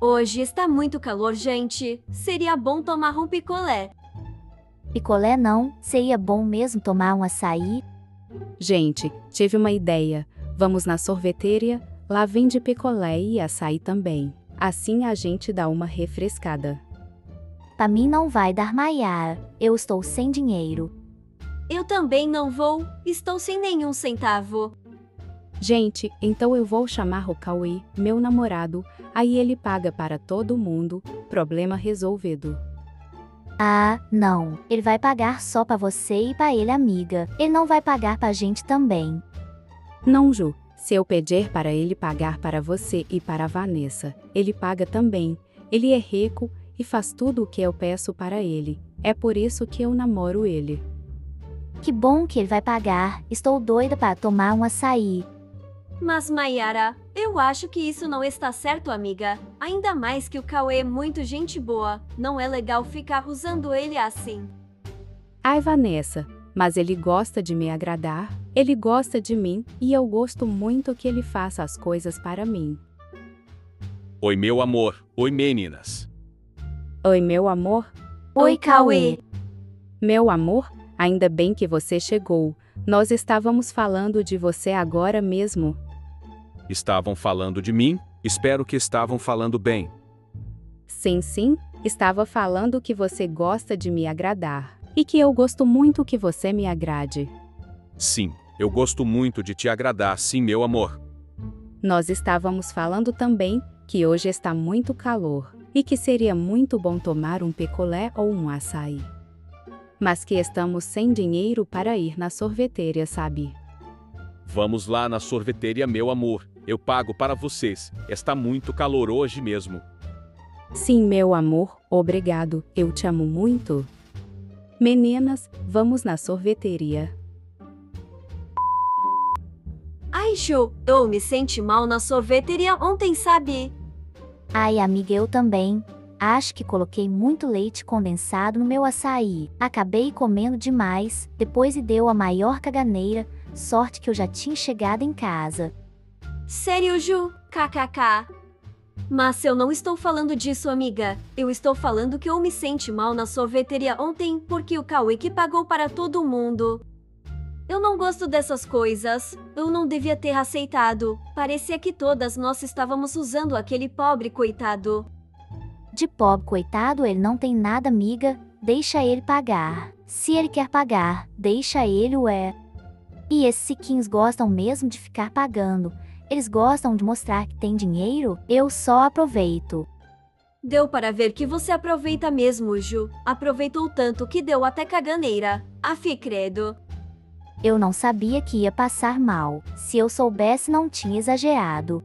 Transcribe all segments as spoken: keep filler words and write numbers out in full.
Hoje está muito calor, gente. Seria bom tomar um picolé. Picolé não, seria bom mesmo tomar um açaí. Gente, tive uma ideia. Vamos na sorveteria, lá vende picolé e açaí também. Assim a gente dá uma refrescada. Pra mim não vai dar, Maiara. Eu estou sem dinheiro. Eu também não vou. Estou sem nenhum centavo. Gente, então eu vou chamar o Cauê, meu namorado, aí ele paga para todo mundo. Problema resolvido. Ah, não. Ele vai pagar só pra você e pra ele, amiga. Ele não vai pagar pra gente também. Não, Ju. Se eu pedir para ele pagar para você e para a Vanessa, ele paga também. Ele é rico e faz tudo o que eu peço para ele. É por isso que eu namoro ele. Que bom que ele vai pagar. Estou doida para tomar um açaí. Mas, Maiara, eu acho que isso não está certo, amiga. Ainda mais que o Cauê é muito gente boa. Não é legal ficar usando ele assim. Ai, Vanessa, mas ele gosta de me agradar. Ele gosta de mim e eu gosto muito que ele faça as coisas para mim. Oi, meu amor. Oi, meninas. Oi, meu amor. Oi, Cauê. Meu amor, ainda bem que você chegou. Nós estávamos falando de você agora mesmo. Estavam falando de mim? Espero que estavam falando bem. Sim, sim, estava falando que você gosta de me agradar. E que eu gosto muito que você me agrade. Sim, eu gosto muito de te agradar, sim, meu amor. Nós estávamos falando também que hoje está muito calor e que seria muito bom tomar um picolé ou um açaí. Mas que estamos sem dinheiro para ir na sorveteria, sabe? Vamos lá na sorveteria, meu amor. Eu pago para vocês. Está muito calor hoje mesmo. Sim, meu amor, obrigado. Eu te amo muito. Meninas, vamos na sorveteria. Ai, Ju, eu me senti mal na sorveteria ontem, sabe? Ai, amiga, eu também. Acho que coloquei muito leite condensado no meu açaí. Acabei comendo demais, depois e deu a maior caganeira. Sorte que eu já tinha chegado em casa. Sério, Ju? Kkk. Mas eu não estou falando disso, amiga. Eu estou falando que eu me senti mal na sorveteria ontem porque o Cauê que pagou para todo mundo. Eu não gosto dessas coisas. Eu não devia ter aceitado. Parecia que todas nós estávamos usando aquele pobre coitado. De pobre coitado, ele não tem nada, amiga. Deixa ele pagar. Se ele quer pagar, deixa ele, ué. E esses siquinhos gostam mesmo de ficar pagando. Eles gostam de mostrar que tem dinheiro. Eu só aproveito. Deu para ver que você aproveita mesmo, Ju. Aproveitou tanto que deu até caganeira. Afi credo. Eu não sabia que ia passar mal. Se eu soubesse, não tinha exagerado.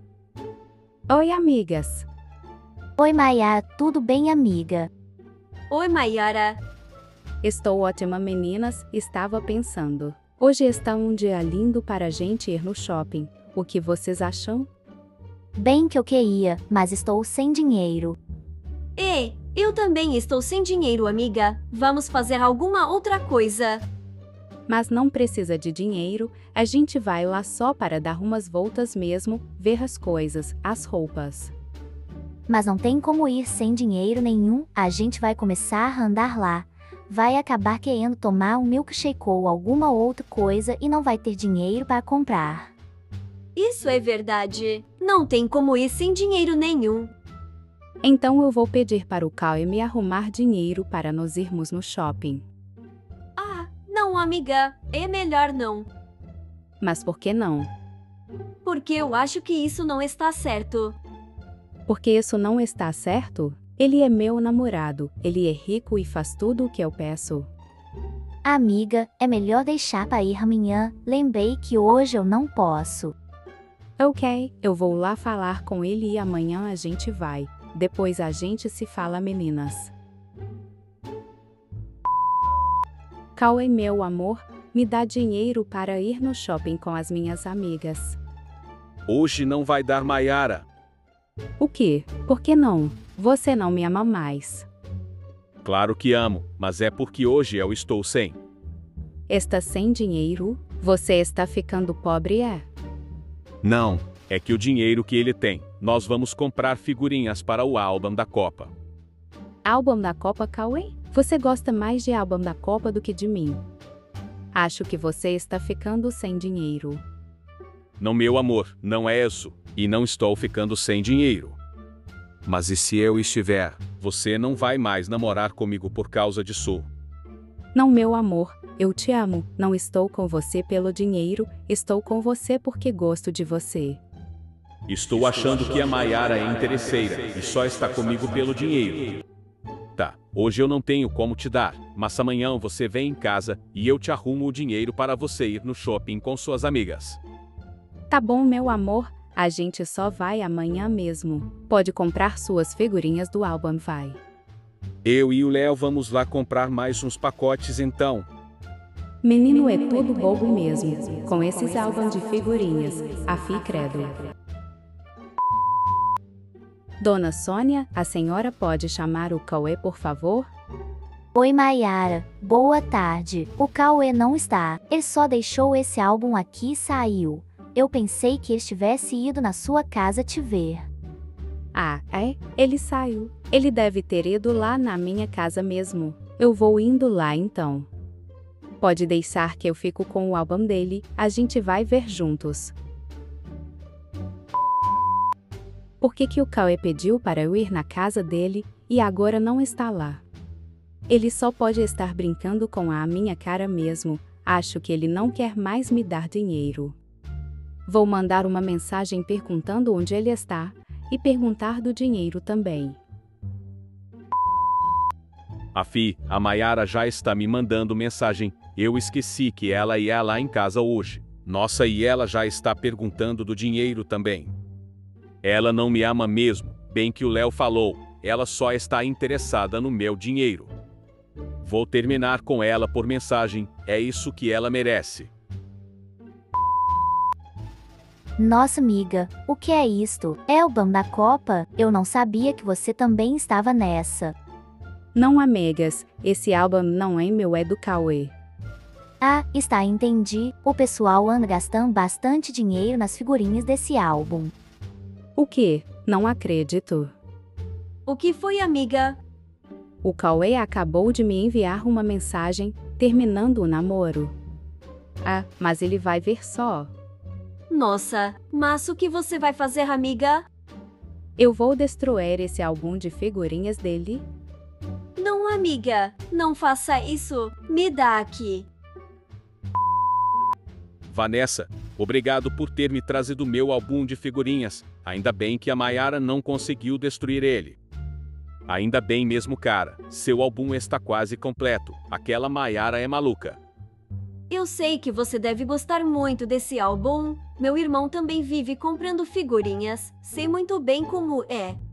Oi, amigas. Oi, Maiara, tudo bem, amiga? Oi, Maiara. Estou ótima, meninas. Estava pensando. Hoje está um dia lindo para a gente ir no shopping. O que vocês acham? Bem que eu queria, mas estou sem dinheiro. Ei, eu também estou sem dinheiro, amiga. Vamos fazer alguma outra coisa. Mas não precisa de dinheiro, a gente vai lá só para dar umas voltas mesmo, ver as coisas, as roupas. Mas não tem como ir sem dinheiro nenhum, a gente vai começar a andar lá. Vai acabar querendo tomar um milkshake ou alguma outra coisa e não vai ter dinheiro para comprar. Isso é verdade. Não tem como ir sem dinheiro nenhum. Então eu vou pedir para o Cauê me arrumar dinheiro para nós irmos no shopping. Ah, não, amiga. É melhor não. Mas por que não? Porque eu acho que isso não está certo. Porque isso não está certo? Ele é meu namorado, ele é rico e faz tudo o que eu peço. Amiga, é melhor deixar para ir amanhã. Lembrei que hoje eu não posso. Ok, eu vou lá falar com ele e amanhã a gente vai. Depois a gente se fala, meninas. Cauê, meu amor, me dá dinheiro para ir no shopping com as minhas amigas. Hoje não vai dar, Maiara. O quê? Por que não? Você não me ama mais. Claro que amo, mas é porque hoje eu estou sem. Está sem dinheiro? Você está ficando pobre, é? Não, É que o dinheiro que ele tem, nós vamos comprar figurinhas para o álbum da Copa. Álbum da Copa, Cauê? Você gosta mais de álbum da Copa do que de mim. Acho que você está ficando sem dinheiro. Não, meu amor, não é isso. E não estou ficando sem dinheiro. Mas e se eu estiver? Você não vai mais namorar comigo por causa disso. Não, meu amor, eu te amo. Não estou com você pelo dinheiro, estou com você porque gosto de você. Estou achando que a Maiara é interesseira e só está comigo pelo dinheiro. Tá, hoje eu não tenho como te dar, mas amanhã você vem em casa e eu te arrumo o dinheiro para você ir no shopping com suas amigas. Tá bom, meu amor, a gente só vai amanhã mesmo. Pode comprar suas figurinhas do álbum, vai. Eu e o Léo vamos lá comprar mais uns pacotes então. Menino é tudo bobo mesmo, com esses álbuns de figurinhas, afi credo. Dona Sônia, a senhora pode chamar o Cauê, por favor? Oi, Maiara. Boa tarde. O Cauê não está. Ele só deixou esse álbum aqui e saiu. Eu pensei que estivesse ido na sua casa te ver. Ah, é? Ele saiu. Ele deve ter ido lá na minha casa mesmo. Eu vou indo lá então. Pode deixar que eu fico com o álbum dele, a gente vai ver juntos. Por que que o Cauê pediu para eu ir na casa dele e agora não está lá? Ele só pode estar brincando com a minha cara mesmo. Acho que ele não quer mais me dar dinheiro. Vou mandar uma mensagem perguntando onde ele está e perguntar do dinheiro também. Afi, a Maiara já está me mandando mensagem. Eu esqueci que ela ia lá em casa hoje. Nossa, e ela já está perguntando do dinheiro também. Ela não me ama mesmo, bem que o Léo falou, ela só está interessada no meu dinheiro. Vou terminar com ela por mensagem, é isso que ela merece. Nossa, amiga, o que é isto? É o álbum da Copa? Eu não sabia que você também estava nessa. Não, amigas, esse álbum não é meu, é do Cauê. Ah, está, entendi. O pessoal anda gastando bastante dinheiro nas figurinhas desse álbum. O quê? Não acredito. O que foi, amiga? O Cauê acabou de me enviar uma mensagem, terminando o namoro. Ah, mas ele vai ver só. Nossa, mas o que você vai fazer, amiga? Eu vou destruir esse álbum de figurinhas dele? Não, amiga, não faça isso. Me dá aqui. Vanessa, obrigado por ter me trazido meu álbum de figurinhas. Ainda bem que a Maiara não conseguiu destruir ele. Ainda bem mesmo, cara. Seu álbum está quase completo. Aquela Maiara é maluca. Eu sei que você deve gostar muito desse álbum. Meu irmão também vive comprando figurinhas. Sei muito bem como é.